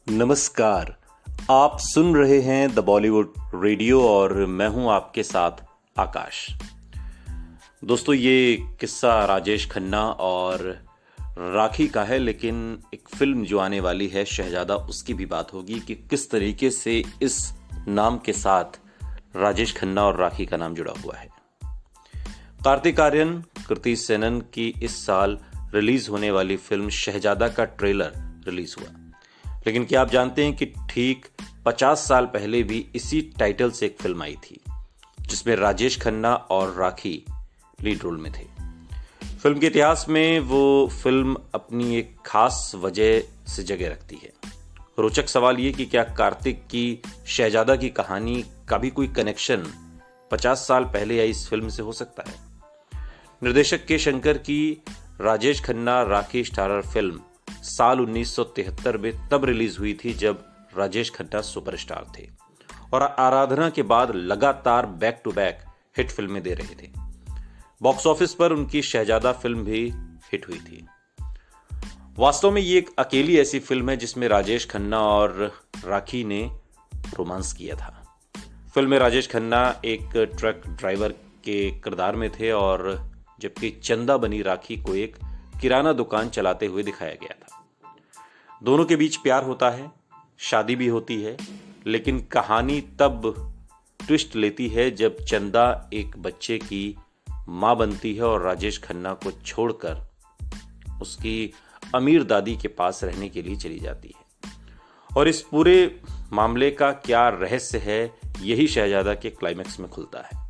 नमस्कार। आप सुन रहे हैं द बॉलीवुड रेडियो और मैं हूं आपके साथ आकाश। दोस्तों, ये किस्सा राजेश खन्ना और राखी का है, लेकिन एक फिल्म जो आने वाली है शहजादा, उसकी भी बात होगी कि किस तरीके से इस नाम के साथ राजेश खन्ना और राखी का नाम जुड़ा हुआ है। कार्तिक आर्यन, कृति सेनन की इस साल रिलीज होने वाली फिल्म शहजादा का ट्रेलर रिलीज हुआ, लेकिन क्या आप जानते हैं कि ठीक 50 साल पहले भी इसी टाइटल से एक फिल्म आई थी जिसमें राजेश खन्ना और राखी लीड रोल में थे। फिल्म के इतिहास में वो फिल्म अपनी एक खास वजह से जगह रखती है। रोचक सवाल ये कि क्या कार्तिक की शहजादा की कहानी का भी कोई कनेक्शन 50 साल पहले आई इस फिल्म से हो सकता है। निर्देशक के शंकर की राजेश खन्ना राखी स्टारर फिल्म साल 1973 में तब रिलीज हुई थी जब राजेश खन्ना सुपरस्टार थे और आराधना के बाद लगातार बैक टू बैक हिट फिल्में दे रहे थे। बॉक्स ऑफिस पर उनकी शहजादा फिल्म भी हिट हुई थी। वास्तव में ये एक अकेली ऐसी फिल्म है जिसमें राजेश खन्ना और राखी ने रोमांस किया था। फिल्म में राजेश खन्ना एक ट्रक ड्राइवर के किरदार में थे और जबकि चंदा बनी राखी को एक किराना दुकान चलाते हुए दिखाया गया था। दोनों के बीच प्यार होता है, शादी भी होती है, लेकिन कहानी तब ट्विस्ट लेती है जब चंदा एक बच्चे की मां बनती है और राजेश खन्ना को छोड़कर उसकी अमीर दादी के पास रहने के लिए चली जाती है। और इस पूरे मामले का क्या रहस्य है, यही शहजादा के क्लाइमैक्स में खुलता है।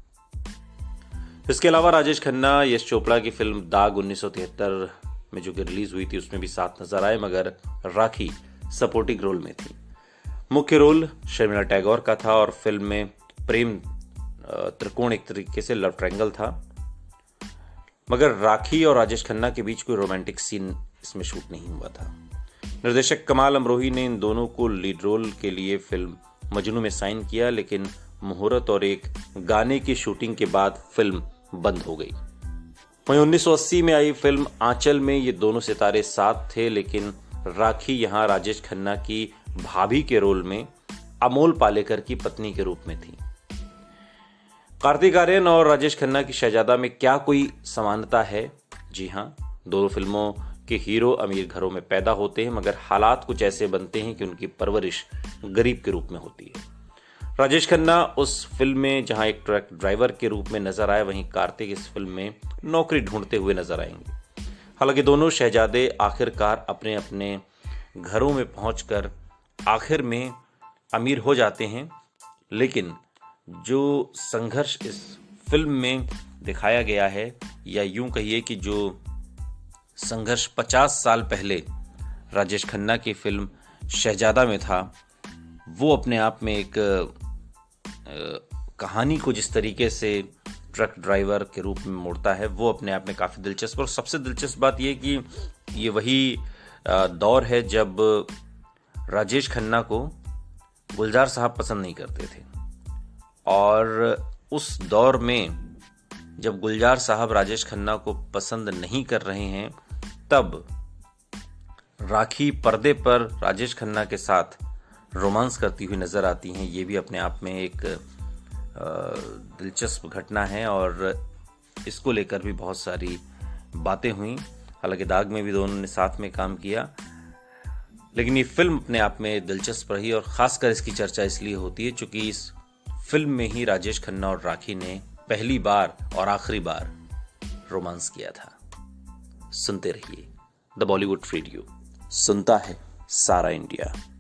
इसके अलावा राजेश खन्ना यश चोपड़ा की फिल्म दाग 1973 में जो कि रिलीज हुई थी उसमें भी साथ नजर आए, मगर राखी सपोर्टिंग रोल में थी। मुख्य रोल शर्मिला टैगोर का था और फिल्म में प्रेम त्रिकोण एक तरीके से लव ट्रायंगल था, मगर राखी और राजेश खन्ना के बीच कोई रोमांटिक सीन इसमें शूट नहीं हुआ था। निर्देशक कमाल अमरोही ने इन दोनों को लीड रोल के लिए फिल्म मजनू में साइन किया, लेकिन मुहूर्त और एक गाने की शूटिंग के बाद फिल्म बंद हो गई। वहीं 1980 में आई फिल्म आंचल में ये दोनों सितारे साथ थे, लेकिन राखी यहां राजेश खन्ना की भाभी के रोल में अमोल पालेकर की पत्नी के रूप में थी। कार्तिक आर्यन और राजेश खन्ना की शहजादा में क्या कोई समानता है? जी हां, दोनों फिल्मों के हीरो अमीर घरों में पैदा होते हैं, मगर हालात कुछ ऐसे बनते हैं कि उनकी परवरिश गरीब के रूप में होती है। राजेश खन्ना उस फिल्म में जहां एक ट्रक ड्राइवर के रूप में नजर आए, वहीं कार्तिक इस फिल्म में नौकरी ढूंढते हुए नजर आएंगे। हालांकि दोनों शहजादे आखिरकार अपने अपने घरों में पहुंचकर आखिर में अमीर हो जाते हैं, लेकिन जो संघर्ष इस फिल्म में दिखाया गया है, या यूं कहिए कि जो संघर्ष 50 साल पहले राजेश खन्ना की फिल्म शहजादा में था, वो अपने आप में एक कहानी को जिस तरीके से ट्रक ड्राइवर के रूप में मोड़ता है, वो अपने आप में काफ़ी दिलचस्प। और सबसे दिलचस्प बात यह कि ये वही दौर है जब राजेश खन्ना को गुलजार साहब पसंद नहीं करते थे, और उस दौर में जब गुलजार साहब राजेश खन्ना को पसंद नहीं कर रहे हैं, तब राखी पर्दे पर राजेश खन्ना के साथ रोमांस करती हुई नजर आती हैं। ये भी अपने आप में एक दिलचस्प घटना है और इसको लेकर भी बहुत सारी बातें हुई। हालांकि दाग में भी दोनों ने साथ में काम किया, लेकिन ये फिल्म अपने आप में दिलचस्प रही और खासकर इसकी चर्चा इसलिए होती है क्योंकि इस फिल्म में ही राजेश खन्ना और राखी ने पहली बार और आखिरी बार रोमांस किया था। सुनते रहिए द बॉलीवुड रेडियो, सुनता है सारा इंडिया।